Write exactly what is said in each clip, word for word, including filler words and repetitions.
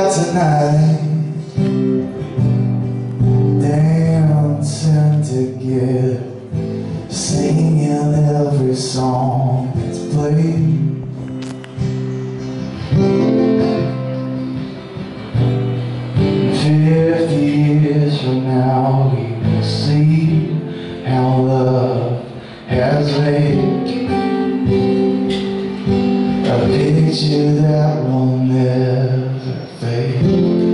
out tonight, dancing together, singing every song that's played. Fifty years from now we will see how love has made a picture that will never fade.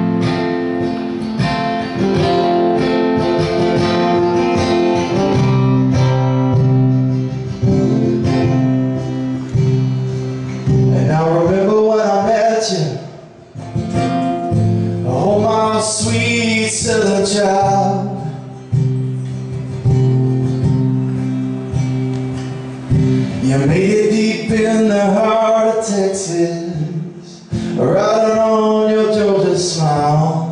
And I remember when I met you, oh my sweet southern child. You made it deep in the heart of Texas, riding on your Georgia smile,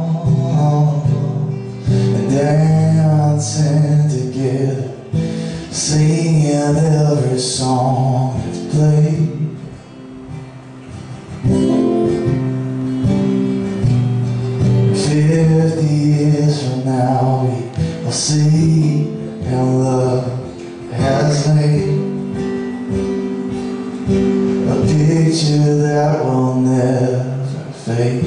and dancing together, singing every song that's played. Fifty years from now we will see how love has made a picture that will never fade.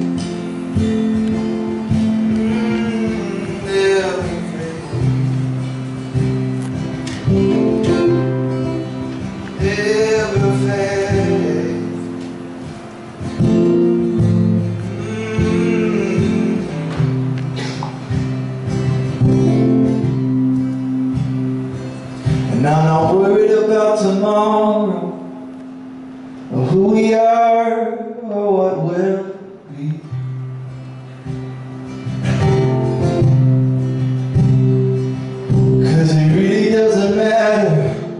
Never fade. Never fade. And I'm not worried about tomorrow, or who we are, or what will be. Cause it really doesn't matter,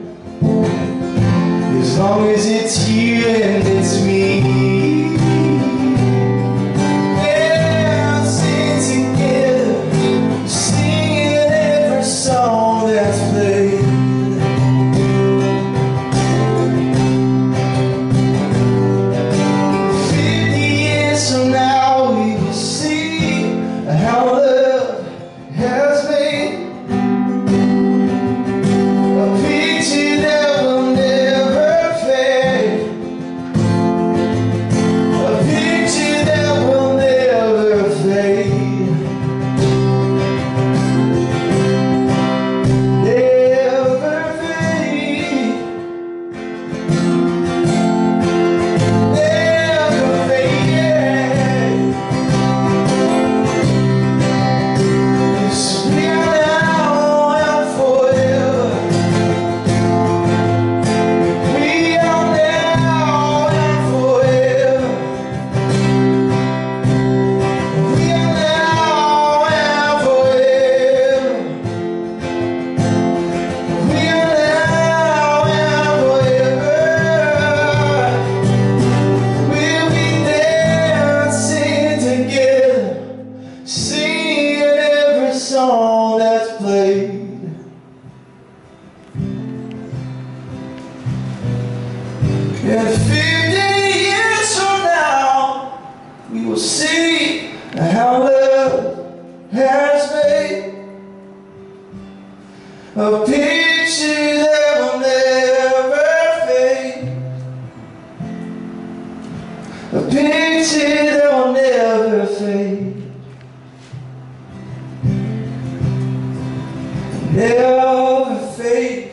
as long as it's you and it's me. Dancing together, singing every song that's played. So now we will see how love has made a picture that will never fade, a picture that will never fade, never fade. Song that's played. And fifty years from now we will see how love has made a picture that will never fade, a picture that will never fade. Never fade.